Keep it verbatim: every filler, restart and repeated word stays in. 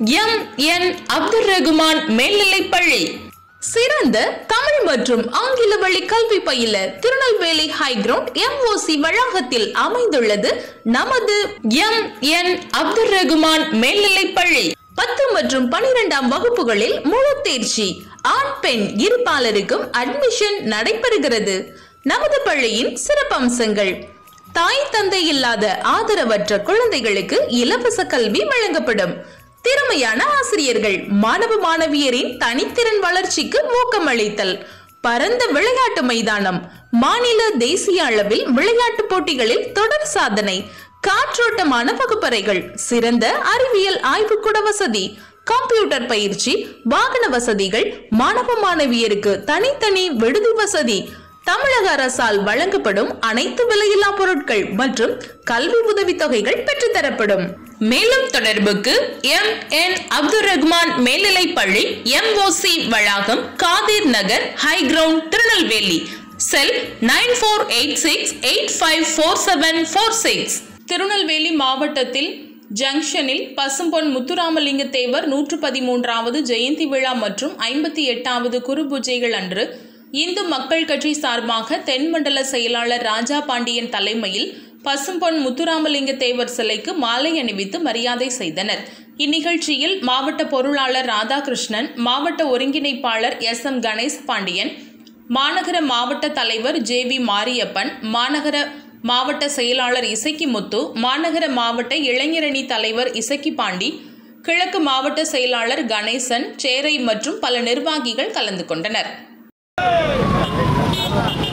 M N Abdul Rahman மேல்நிலைப்பள்ளி. சிறந்த தமிழ் மற்றும் ஆங்கில வழி கல்வி பயில Tirunelveli High Ground M O C வளாகத்தில் அமைந்துள்ளது நமது எம் என் அப்துல் ரகுமான் மேல்நிலைப்பள்ளி. பத்து மற்றும் பனிரெண்டாம் வகுப்புகளில் முழு தேர்ச்சி, ஆண் பெண் இருபாலருக்கும் அட்மிஷன் நடைபெறுகிறது. நமது பள்ளியின் சிறப்பம்சங்கள்: தாய் தந்தை இல்லாத ஆதரவற்ற குழந்தைகளுக்கு இலவச கல்வி வழங்கப்படும். திறமையான ஆசிரியர்கள், மாணவ மாணவியரின் தனித்திறன் வளர்ச்சிக்கு ஊக்கமளித்தல். பரந்த விளையாட்டு மைதானம், மாநில தேசிய அளவில் விளையாட்டு போட்டிகளில் தொடர் சாதனை. காற்றோட்டமான வகுப்பறைகள், சிறந்த அறிவியல் ஆய்வுக்கூட வசதி, கம்ப்யூட்டர் பயிற்சி, வாகன வசதிகள், மாணவ மாணவியருக்கு தனித்தனி விடுதி வசதி. தமிழக அரசால் வழங்கப்படும் அனைத்து விலையில்லா பொருட்கள் மற்றும் கல்வி உதவி தொகைகள் பெற்றுத்தரப்படும். மேலும் தொடர்புக்கு எம் என் அப்துல் ரகுமான் மேல்நிலைப்பள்ளி, எம் ஓ சி வளாகம், Kadhir Nagar, High Ground, Tirunelveli. Cell nine four eight six eight five four seven four six. Tirunelveli மாவட்டத்தில் ஜங்ஷனில் பசும்பொன் முத்துராமலிங்க தேவர் நூற்று பதிமூன்றாவது ஜெயந்தி விழா மற்றும் ஐம்பத்தி எட்டாவது குரு பூஜைகள் அன்று இந்து மக்கள் கட்சி சார்பாக தென்மண்டல செயலாளர் ராஜா பாண்டியன் தலைமையில் பசும்பொன் முத்துராமலிங்க தேவர் சிலைக்கு மாலை அணிவித்து மரியாதை செய்தனர். இந்நிகழ்ச்சியில் மாவட்ட பொருளாளர் ராதாகிருஷ்ணன், மாவட்ட ஒருங்கிணைப்பாளர் எஸ் எம் கணேஷ் பாண்டியன், மாநகர மாவட்ட தலைவர் ஜே வி மாரியப்பன், மாநகர மாவட்ட செயலாளர் இசக்கி முத்து, மாநகர மாவட்ட இளைஞரணி தலைவர் இசக்கி பாண்டி, கிழக்கு மாவட்ட செயலாளர் கணேசன், சேரை மற்றும் பல நிர்வாகிகள் கலந்து கொண்டனர்.